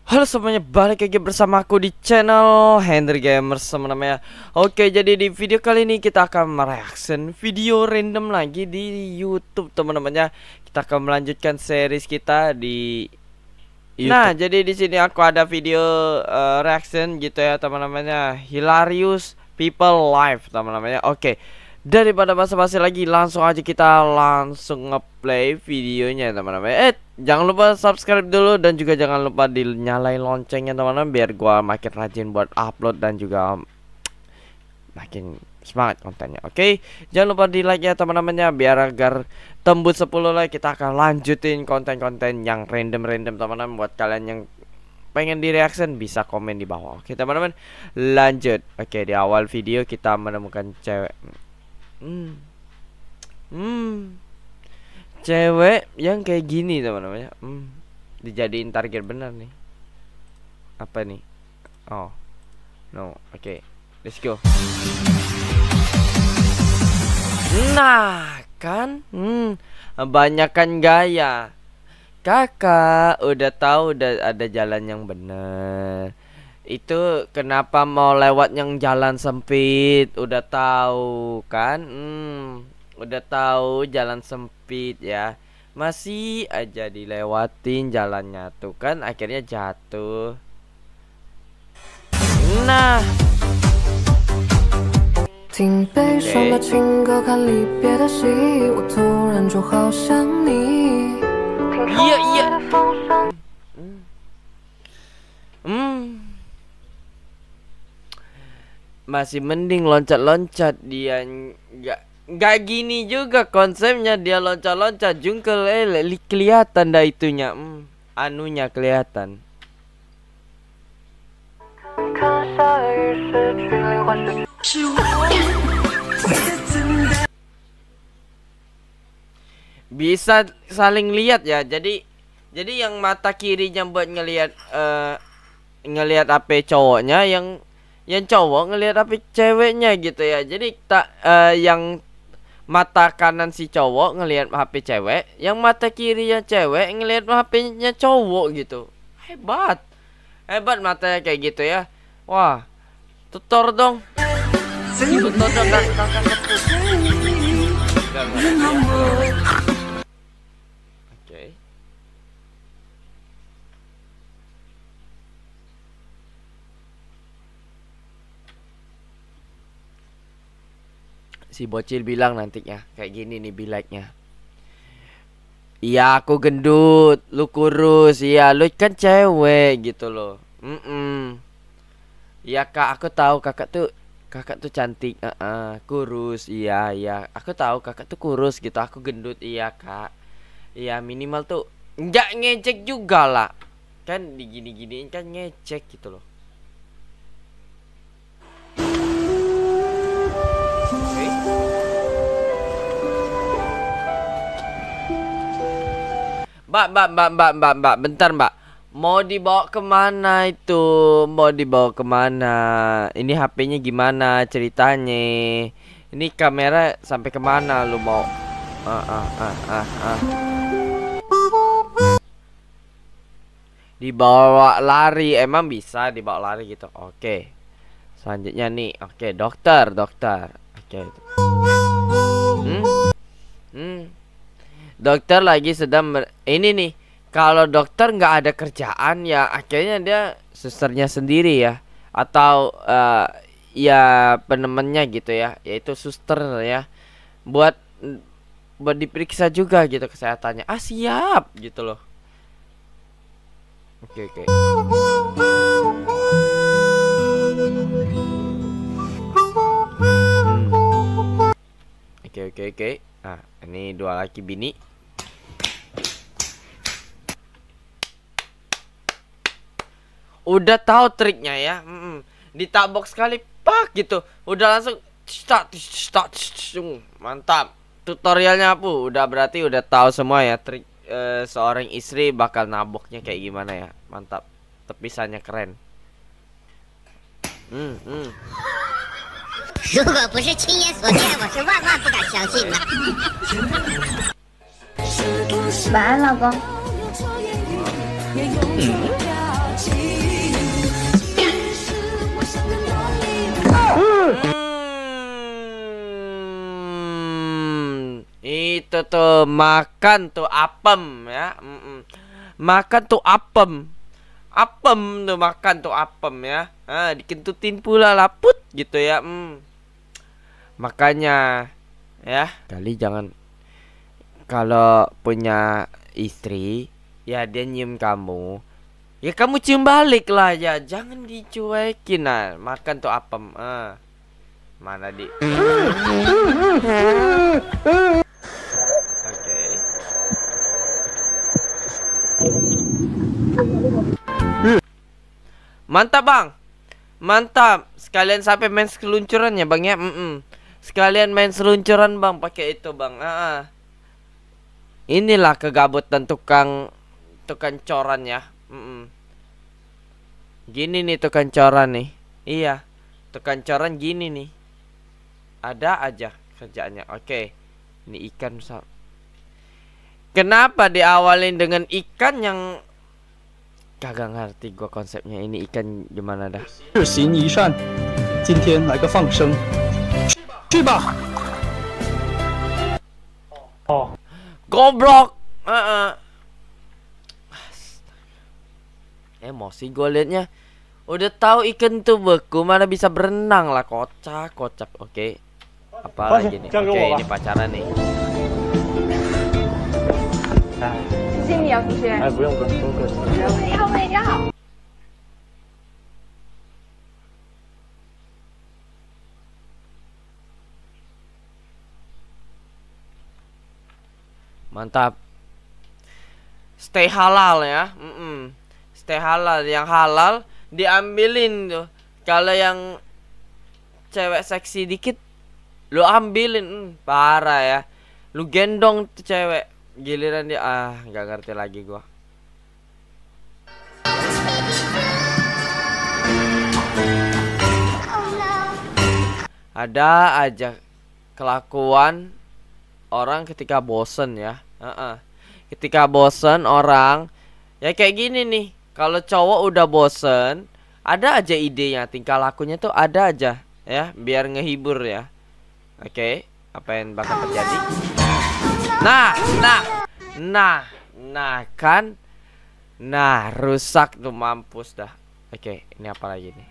Halo semuanya, balik lagi bersama aku di channel Hendry Gamers teman-teman ya. Oke, jadi di video kali ini kita akan mereaction video random lagi di YouTube teman-teman ya. Kita akan melanjutkan series kita di YouTube. Nah, jadi di sini aku ada video reaction gitu ya teman-teman ya. Hilarious People Live teman-teman ya. Oke. Daripada basa-basi lagi, langsung aja kita langsung ngeplay videonya teman-teman. Jangan lupa subscribe dulu dan juga jangan lupa dinyalain loncengnya teman-teman, biar gua makin rajin buat upload dan juga makin semangat kontennya. Oke, jangan lupa di like ya teman-teman ya, biar agar tembus 10 like kita akan lanjutin konten-konten yang random-random teman-teman. Buat kalian yang pengen di reaction bisa komen di bawah. Oke teman-teman, lanjut. Oke, di awal video kita menemukan cewek. Cewek yang kayak gini teman-teman ya. Dijadiin target bener nih. Apa nih? Oh no, oke, let's go. Nah kan, banyakan gaya. Kakak udah tahu udah ada jalan yang bener. Itu kenapa mau lewat yang jalan sempit? Udah tahu kan? Udah tahu jalan sempit ya, masih aja dilewatin jalannya tuh kan, akhirnya jatuh. Nah, iya iya. Masih mending loncat-loncat, dia nggak gini juga konsepnya, dia loncat-loncat jungkel kelihatan dah itunya, anunya kelihatan. Bisa saling lihat ya, jadi yang mata kirinya buat ngelihat HP cowoknya, yang cowok ngelihat HP ceweknya gitu ya. Jadi yang mata kanan si cowok ngelihat HP cewek, yang mata kirinya cewek ngelihat HP-nya cowok gitu. Hebat matanya kayak gitu ya. Wah, tutor dong. Tutor dong kakak kepuk. Oke. Si bocil bilang nantinya kayak gini nih bileknya. Iya aku gendut, lu kurus. Iya lu kan cewek gitu loh. Iya kak, aku tahu kakak tuh cantik, kurus. Iya aku tahu kakak tuh kurus gitu, aku gendut. Iya kak, iya minimal tuh nggak ngecek juga lah, kan digini-giniin kan ngecek gitu loh. Mbak, bentar mbak. Mau dibawa kemana itu? Mau dibawa kemana? Ini HP-nya gimana ceritanya? Ini kamera sampai kemana lu mau? Dibawa lari, emang bisa dibawa lari gitu? Oke. Selanjutnya nih, oke, dokter. Oke. Dokter lagi sedang ini nih. Kalau dokter nggak ada kerjaan ya akhirnya dia susternya sendiri ya, atau ya penemannya gitu ya, yaitu suster ya, buat diperiksa juga gitu kesehatannya. Siap gitu loh. Oke. Oke. Nah, ini dua laki bini. Udah tahu triknya ya. Ditabok sekali pak gitu, udah langsung start. Mantap. Tutorialnya apa? Udah berarti udah tahu semua ya trik seorang istri bakal naboknya kayak gimana ya. Mantap. Tepisannya keren. 如果不是亲眼所见，我是万万不敢相信的。晚安，老公。 itu tuh makan tuh apem ya. Makan tuh apem. Apem tuh makan tuh apem ya. Dikentutin pula laput gitu ya. Makanya ya, kali jangan kalau punya istri ya dia nyium kamu, ya kamu cium balik lah ya, jangan dicuekin. Nah, makan tuh apem. Mana di? Oke. Mantap bang, mantap. Sekalian sampai main seluncuran ya bang ya. Sekalian main seluncuran bang, pakai itu bang. Inilah kegabutan tukang coran ya. Gini nih tukang coran nih. Iya, tukang coran gini nih. Ada aja kerjaannya. Oke, ini ikan. Kenapa diawalin dengan ikan yang kagak ngerti gua konsepnya. Ini ikan gimana dah? 日行一善，今天来个放生，去吧。哦。 Goblok. Emosi gue liatnya. Udah tahu ikan tuh beku, mana bisa berenang lah, kocak. Oke. Apa lagi nih? Oke, ini pacaran nih. 谢谢你啊，服务员。 哎，不用客气。 你好，你好。 Mantap. Stay halal ya. Stay halal. Yang halal diambilin tuh. Kalau yang cewek seksi dikit lu ambilin. Parah ya. Lu gendong tuh cewek. Giliran dia nggak ngerti lagi gua. Ada aja kelakuan orang ketika bosen ya. Ketika bosen orang ya kayak gini nih. Kalau cowok udah bosen, ada aja idenya, tingkah lakunya tuh ada aja ya, biar ngehibur ya. Oke, apa yang bakal terjadi? Nah kan. Nah, rusak tuh, mampus dah. Oke, ini apa lagi nih?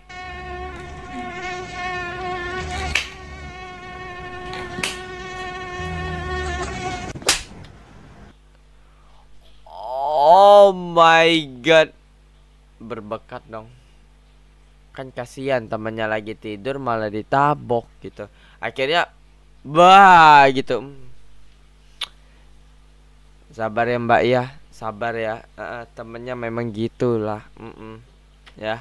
Oh my god. Berbekat dong. Kan kasihan temannya lagi tidur malah ditabok gitu. Akhirnya gitu. Sabar ya Mbak ya. Sabar ya. Temennya memang gitulah. Ya.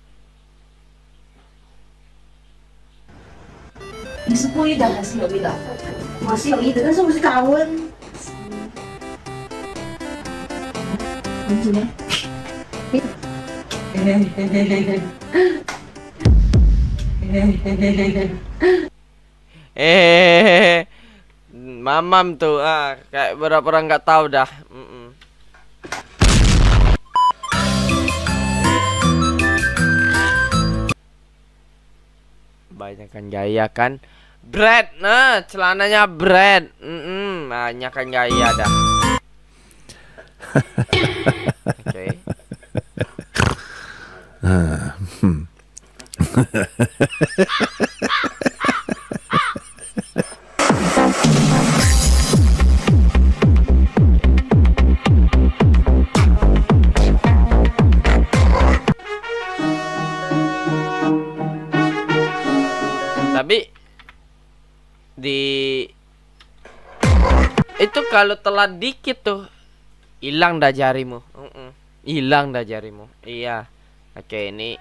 你是故意的还是有意的？我是有意的，但是我是高温。你怎么？ Mamam tuh kayak berapa orang nggak tahu dah. Banyakan gaya kan. Bread, nah celananya bread. Banyakan gaya dah. Oke. Tapi itu kalau telat dikit tuh hilang dah jarimu. Hilang dah jarimu. Iya. Oke, ini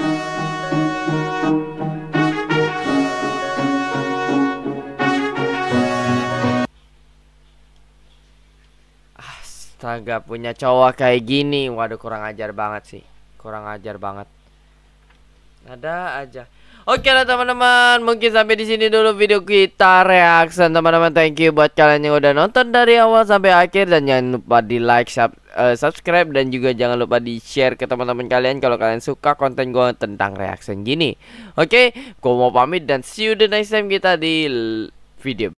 astaga, punya cowok kayak gini. Waduh, kurang ajar banget sih. Kurang ajar banget. Ada aja. Oke lah teman-teman, mungkin sampai di sini dulu video kita reaction teman-teman. Thank you buat kalian yang udah nonton dari awal sampai akhir, dan jangan lupa di like, subscribe, dan juga jangan lupa di share ke teman-teman kalian kalau kalian suka konten gue tentang reaction gini. Oke, gue mau pamit dan see you the next time kita di video